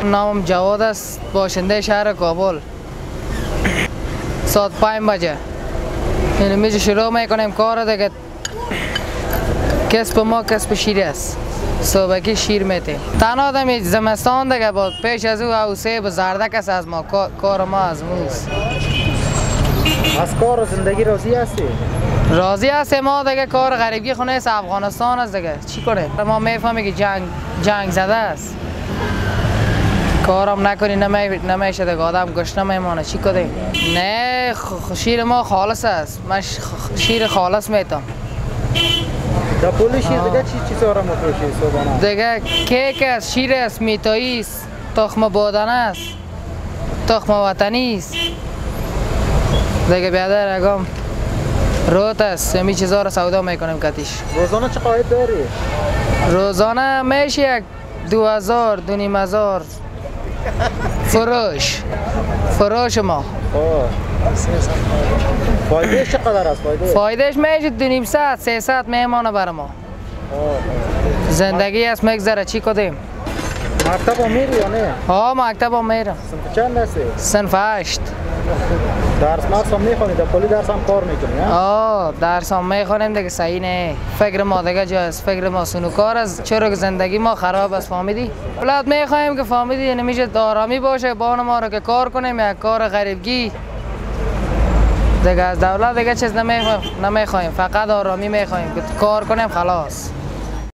نامم جواد است، باشنده شهر کابل. ساعت 5 بجه یعنی میشه شروع میکنیم کار دیگه. کسب ما کسب شیر است، صبحکی شیر میتیم. تنها آدم زمستان دیگه بود، پیش از او سیب زردک است. از ما کار ما از موست. از کار و زندگی راضی هستی؟ راضی هستیم. ما دیگه کار غریبی خونه است، افغانستان است دیگه. چی کنیم؟ ما میفهمیم که جنگ زده است. کارم نکنی نمیشه دیگه، آدم گشنه میمانه. چی کنیم؟ نه شیر ما خالص است. من شیر خالص میتم. در پول شیر دیگه چی چیزا را میفروشی صبحانه؟ دیگه کیک است، شیر است، میتایی است، تخم بادن است، تخم وطنی است. دیگه بیادر اگم روت است، همین چیزا را سودا میکنیم کتیش. روزانه چه قاید داری؟ روزانه میشه یک 2000 2500 فروش ما. فایدهش چقدر است؟ فایدهش میشه 200 300 میمانه برای ما. زندگی است میگذره. چی کنیم؟ مکتب هم میری یا نه؟ ها مکتب هم میرم. صنف چند هستی؟ صنف 8. درس هم میخونی؟ در پلی درس هم کار میکنی؟ درس هم میخونیم دیگه. صحیح نه. فکر ما دیگه جاست. فکر ما سنوکار است، چرا که زندگی ما خراب است. فهمیدی؟ اولاد میخوایم که فهمیدی نمیشه آرامی باشه بان ما رو که کار کنیم یک کار غریبگی دیگه. از دولت دیگه چیز نمیخوایم، فقط آرامی میخوایم که کار کنیم خلاص.